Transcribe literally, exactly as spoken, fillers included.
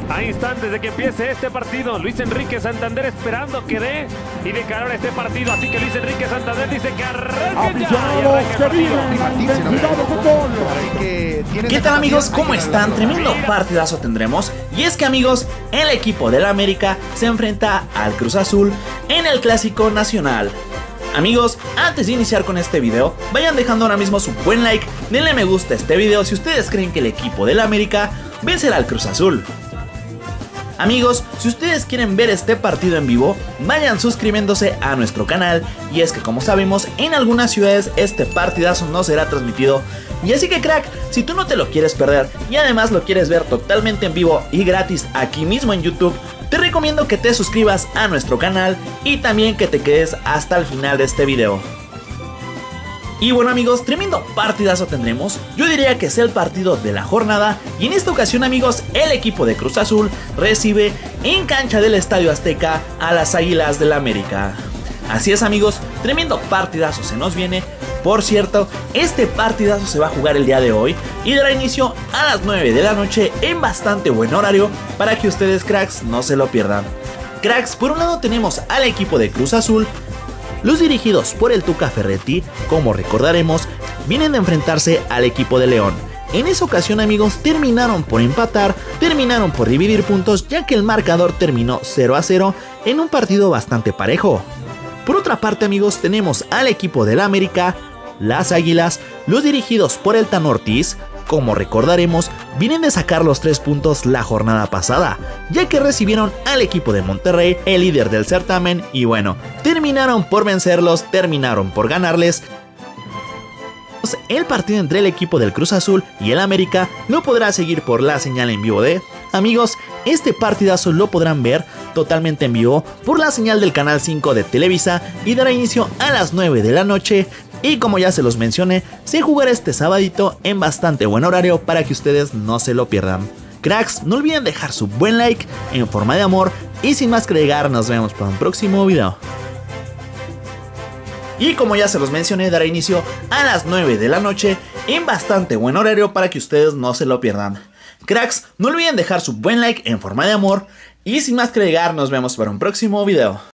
A instantes de que empiece este partido, Luis Enrique Santander esperando que dé y de calor este partido. Así que Luis Enrique Santander dice que arranque ya. Y arranca el partido. ¿Qué tal, amigos? ¿Cómo están? Tremendo partidazo tendremos. Y es que, amigos, el equipo del América se enfrenta al Cruz Azul en el Clásico Nacional. Amigos, antes de iniciar con este video, vayan dejando ahora mismo su buen like, denle me gusta a este video si ustedes creen que el equipo del América vencerá al Cruz Azul. Amigos, si ustedes quieren ver este partido en vivo, vayan suscribiéndose a nuestro canal. Y es que, como sabemos, en algunas ciudades este partidazo no será transmitido. Y así que, crack, si tú no te lo quieres perder y además lo quieres ver totalmente en vivo y gratis aquí mismo en YouTube, te recomiendo que te suscribas a nuestro canal y también que te quedes hasta el final de este video. Y bueno, amigos, tremendo partidazo tendremos. Yo diría que es el partido de la jornada. Y en esta ocasión, amigos, el equipo de Cruz Azul recibe en cancha del Estadio Azteca a las Águilas del América. Así es, amigos, tremendo partidazo se nos viene. Por cierto, este partidazo se va a jugar el día de hoy y dará inicio a las nueve de la noche en bastante buen horario para que ustedes, cracks, no se lo pierdan. Cracks, por un lado tenemos al equipo de Cruz Azul. Los dirigidos por el Tuca Ferretti, como recordaremos, vienen de enfrentarse al equipo de León. En esa ocasión, amigos, terminaron por empatar, terminaron por dividir puntos, ya que el marcador terminó cero a cero en un partido bastante parejo. Por otra parte, amigos, tenemos al equipo del América, las Águilas, los dirigidos por el Tan Ortiz. Como recordaremos, vienen de sacar los tres puntos la jornada pasada, ya que recibieron al equipo de Monterrey, el líder del certamen, y bueno, terminaron por vencerlos, terminaron por ganarles. El partido entre el equipo del Cruz Azul y el América no podrá seguir por la señal en vivo de... Amigos, este partidazo lo podrán ver totalmente en vivo por la señal del canal cinco de Televisa y dará inicio a las nueve de la noche. Y como ya se los mencioné, se jugará este sabadito en bastante buen horario para que ustedes no se lo pierdan. Cracks, no olviden dejar su buen like en forma de amor y sin más que agregar, nos vemos para un próximo video. Y como ya se los mencioné, dará inicio a las nueve de la noche en bastante buen horario para que ustedes no se lo pierdan. Cracks, no olviden dejar su buen like en forma de amor y sin más que agregar, nos vemos para un próximo video.